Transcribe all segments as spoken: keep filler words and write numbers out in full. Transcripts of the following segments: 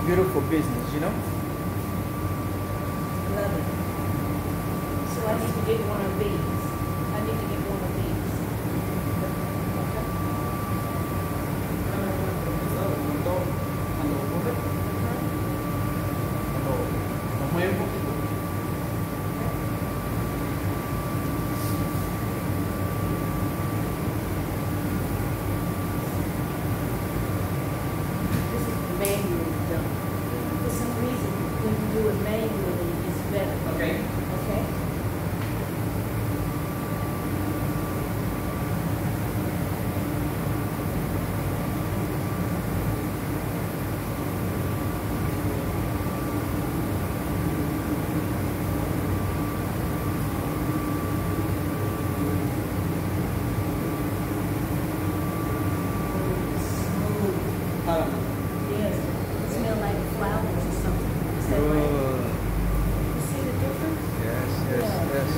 beautiful business, you know? Love it. So I need to get one of these. I need to get one of these. Okay. Cuando ocurre, cuando nos mueve un poquito. This is manually done. For some reason, when you do it manually, it's better. Okay. Okay? Yes. It smells like flowers or something. Is that right? You see the difference? Yes, yes, Yeah. yes.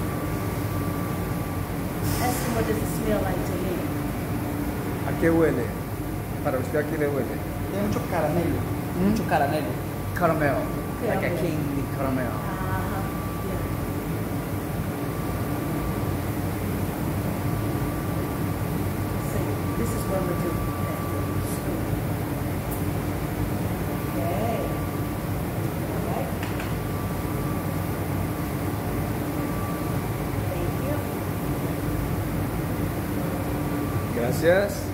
Ask him what does it smell like to him. ¿A qué huele? Para usted, ¿a qué le huele? Tiene mucho caramelo. ¿Mm? Mucho caramelo. Caramel. Like a Caramel. candy caramel. Uh-huh. Yeah. See, this is what we do. Okay. All right. Thank you. Gracias.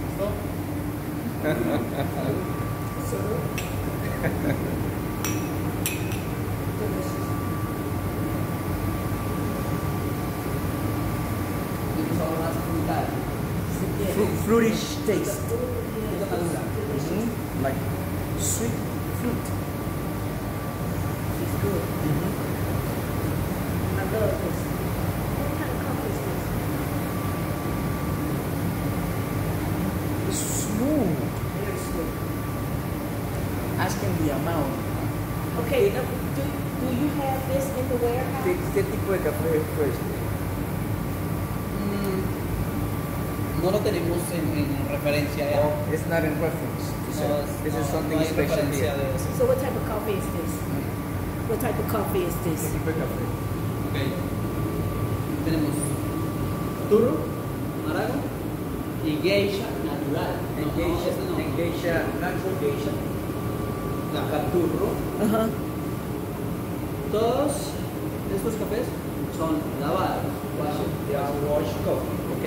Fru- fruity taste. Mhm. Like sweet fruit. It's good. Mhm. I love this. What kind of coffee is this? It's smooth. Very sweet. Asking the amount. Okay, now, do, do you have this in the warehouse? ¿Qué, qué tipo de café fue este? Mm, no lo tenemos en, en referencia ya. Oh, it's not in reference. to say. No, es- This is no- something no hay special referencia here. de eso. So what type of coffee is this? What type of coffee is ¿Qué this? tipo de café? Ok. Tenemos turro, marago y geisha natural. No, no, Geisha, este no. and geisha, natural geisha. Cacaturro. Uh-huh. Todos estos cafés son lavados. They are washed coffee. Ok.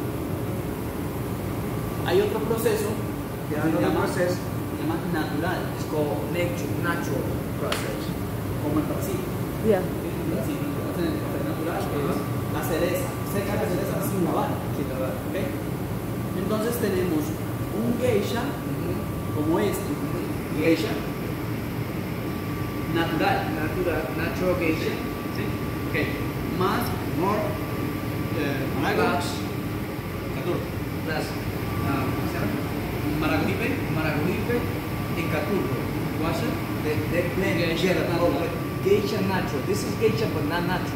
Hay otro proceso que Yeah, se another llama, process se llama natural, is called natural, natural process. como en Brasil. Yeah. En Brasil hacen el café natural, que es la cereza. Seca la cereza sin lavar. Sin lavar. ¿Ok? Entonces tenemos un geisha como este, geisha natural. Natural, natural geisha. ¿Sí? Ok. Más More eh, marago, plus, caturro. plus um, ¿cómo se llama? Maragogipe, Maragogipe y caturro. guasha, They, they blend Geisha together. natural. Oh, but geisha natural. This is geisha but not natural.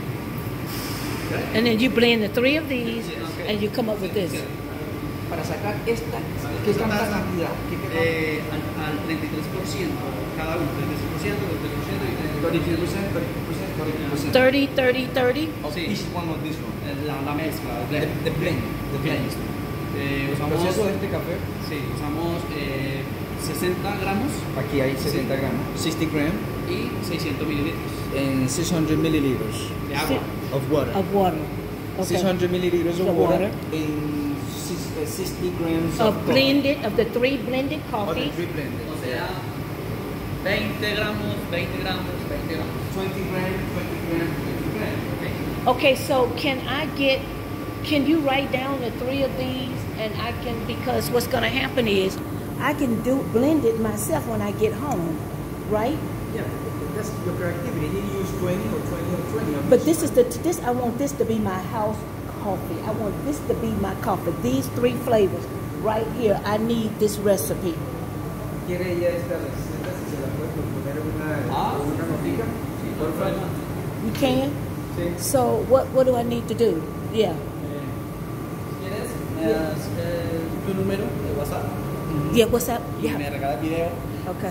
And then you blend the three of these, Sí, ok. and you come up with this. Para sacar esta, ¿qué Esta tanta taza, cantidad? ¿Qué, qué eh, al, al treinta y tres por ciento, cada uno, treinta y tres por ciento, treinta y tres por ciento y thirty-three treinta y tres percent, thirty percent, forty percent. thirty, thirty, thirty. Of Sí. each one of these one. La, la mezcla, el The, blend. the blend. The blend. Eh, El usamos, proceso de este café, sí, usamos eh, sesenta gramos aquí hay sesenta gramos, sixty grams, y seiscientos mililitros and six hundred milliliters de agua. of water. Of water. six Okay. hundred milliliters of Of water, water. and six, uh, sixty grams of, Of blended, of the three blended coffee. coffee. Of the three blended. O sea, veinte gramos, veinte gramos, veinte gramos. twenty grams, twenty grams, twenty grams. ¿Ok? Okay, so can I get, can you write down the three of these and I can, because what's gonna happen is I can do, blend it myself when I get home, right? Yeah, that's your creativity. You use twenty or twenty or twenty. of But each this is one. the, this, I want this to be my house coffee. I want this to be my coffee. These three flavors right here, I need this recipe. ¿Quiere ella esta receta? Si se la puede poner una, Ah, una notica? Sí, por favor. You can? Sí. So what, what do I need to do? Yeah. Eh, ¿Quieres? Me das eh, tu número de WhatsApp Yeah, what's up? y Yeah. me regalas video. Okay.